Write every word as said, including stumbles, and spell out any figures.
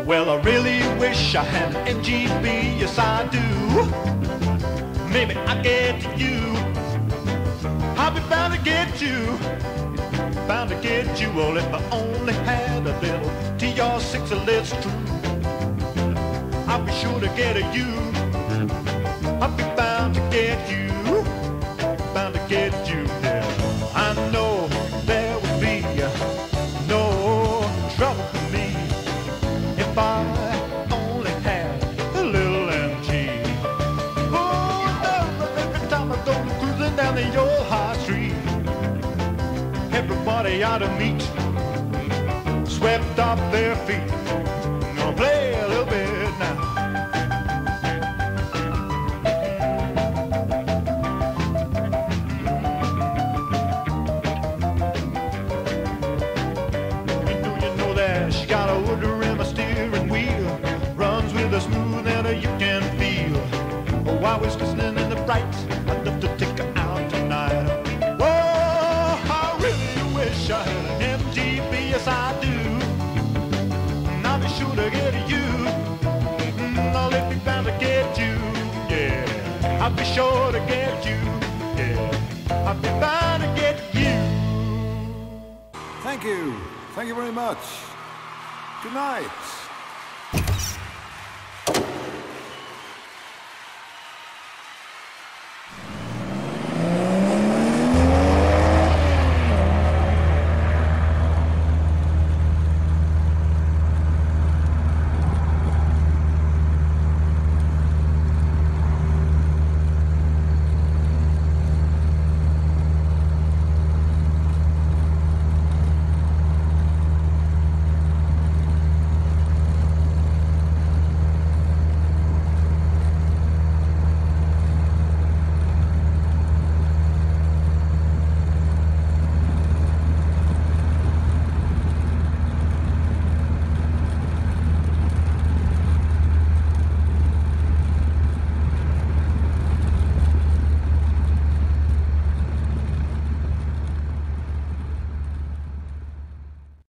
Well, I really wish I had an M G B, yes I do. Maybe I'll get to you. I'll be bound to get you, bound to get you. Well, if I only had a little T R six, let's true, I'll be sure to get at you. I'll be bound to get you, bound to get you. Yeah, I know there would be no trouble for me if I only had a little M G. Oh, every time I go cruising down the old high street, everybody ought to meet, swept off their feet. I'm gonna play a little bit now. You know, you know that she got a wood rim, a steering wheel, runs with a smooth that you can feel. Oh, I was listening in the bright, I'd love to take her out tonight. I had an M G B, yes I do. And I'll be sure to get you. Mm, I'll be bound to get you. Yeah, I'll be sure to get you. Yeah, I'll be bound to get you. Thank you. Thank you very much. Good night.